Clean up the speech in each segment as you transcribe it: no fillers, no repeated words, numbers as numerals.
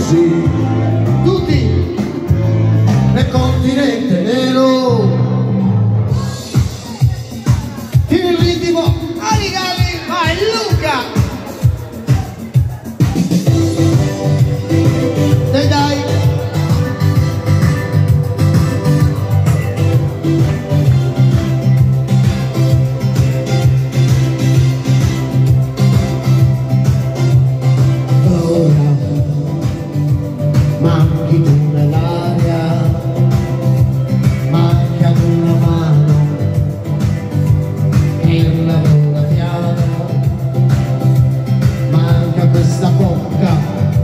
sì, tutti nel continente nero. Tieni il ritmo, Aligali, vai Luca! Dai dai! Manchi tu nell'aria, manca una mano che lavora piano, manca questa bocca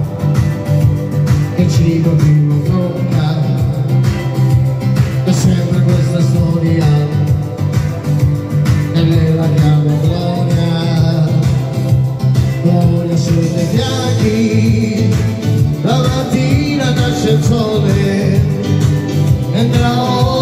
che cibo più non tocca, è sempre questa storia e lei la chiamo gloria, gloria sui tuoi fianchi. La mattina nasce il sole e nella